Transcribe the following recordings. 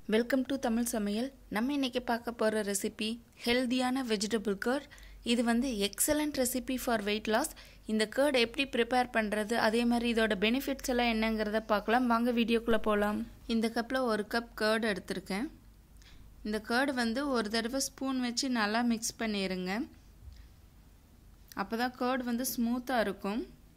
Welcome to Tamil சமையல். நம்ம இன்னைக்கு பார்க்க போகிற ரெசிபி ஹெல்தியான வெஜிடபிள் கர்ட். இது வந்து excellent recipe for weight loss. இந்த கர்ட் எப்படி ப்ரிப்பேர் பண்ணுறது, அதே மாதிரி இதோட பெனிஃபிட்ஸ் எல்லாம் என்னங்கிறத பார்க்கலாம். வாங்க வீடியோக்குள்ளே போகலாம். இந்த கப்பில் 1 கப் கர்ட் எடுத்திருக்கேன். இந்த கர்டு வந்து ஒரு தடவை ஸ்பூன் வச்சு நல்லா மிக்ஸ் பண்ணிடுங்க. அப்போ தான் கர்ட் வந்து ஸ்மூத்தாக இருக்கும்.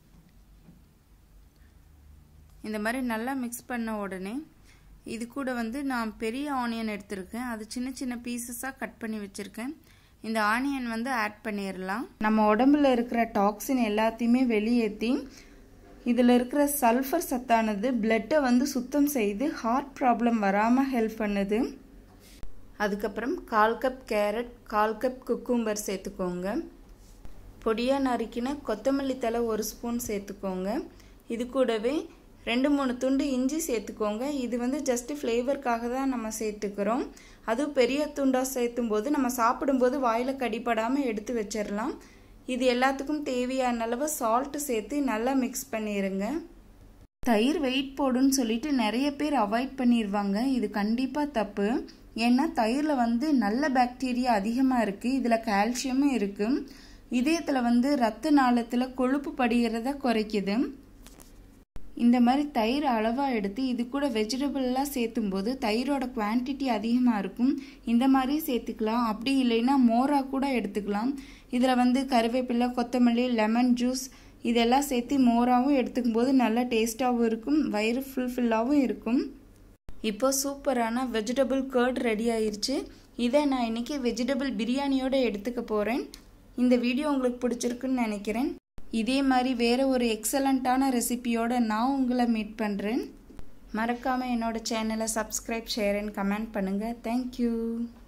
இந்த மாதிரி நல்லா மிக்ஸ் பண்ண உடனே இது கூட வந்து நான் பெரிய ஆனியன் எடுத்திருக்கேன். அது சின்ன சின்ன பீசஸாக கட் பண்ணி வச்சுருக்கேன். இந்த ஆனியன் வந்து ஆட் பண்ணிடலாம். நம்ம உடம்புல இருக்கிற டாக்ஸின் எல்லாத்தையுமே வெளியேற்றி இதில் இருக்கிற சல்ஃபர் சத்தானது பிளட்டை வந்து சுத்தம் செய்து ஹார்ட் ப்ராப்ளம் வராமல் ஹெல்ப் பண்ணுது. அதுக்கப்புறம் 1/4 கப் கேரட், 1/4 கப் குக்கும்பர் சேர்த்துக்கோங்க. பொடியாக நறுக்கின கொத்தமல்லி தழை 1 ஸ்பூன் சேர்த்துக்கோங்க. இது கூடவே 2-3 துண்டு இஞ்சி சேர்த்துக்கோங்க. இது வந்து ஜஸ்ட் ஃப்ளேவருக்காக தான் நம்ம சேர்த்துக்கிறோம். அதுவும் பெரிய துண்டாக சேர்த்தும் போது நம்ம சாப்பிடும்போது வாயில் கடிப்படாமல் எடுத்து வச்சிடலாம். இது எல்லாத்துக்கும் தேவையான அளவு சால்ட்டு சேர்த்து நல்லா மிக்ஸ் பண்ணிடுங்க. தயிர் வெயிட் போடுன்னு சொல்லிட்டு நிறைய பேர் அவாய்ட் பண்ணிடுவாங்க. இது கண்டிப்பாக தப்பு. ஏன்னா தயிரில் வந்து நல்ல பாக்டீரியா அதிகமாக இருக்குது. இதில் கால்சியமும் இருக்குது. இதயத்தில் வந்து ரத்த நாளத்தில் கொழுப்பு படிகிறத குறைக்குது. இந்த மாதிரி தயிர் அளவாக எடுத்து இது கூட வெஜிடபிள்லாம் சேர்த்தும் போது தயிரோட குவான்டிட்டி அதிகமாக இருக்கும். இந்த மாதிரி சேர்த்துக்கலாம். அப்படி இல்லைன்னா மோராக கூட எடுத்துக்கலாம். இதில் வந்து கருவேப்பிலை, கொத்தமல்லி, லெமன் ஜூஸ் இதெல்லாம் சேர்த்து மோராகவும் எடுத்துக்கும் போது நல்லா டேஸ்ட்டாகவும் இருக்கும். வயிறு ஃபுல்ஃபில்லாகவும் இருக்கும். இப்போ சூப்பரான வெஜிடபிள் கர்ட் ரெடி ஆயிடுச்சு. இதை நான் இன்னைக்கு வெஜிடபிள் பிரியாணியோடு எடுத்துக்க போகிறேன். இந்த வீடியோ உங்களுக்கு பிடிச்சிருக்குன்னு நினைக்கிறேன். இதே மாதிரி வேறு ஒரு எக்ஸலண்ட்டான ரெசிபியோடு நான் உங்களை மீட் பண்ணுறேன். மறக்காமல் என்னோட சேனலை சப்ஸ்கிரைப், ஷேர் அண்ட் கமெண்ட் பண்ணுங்கள். தேங்க்யூ.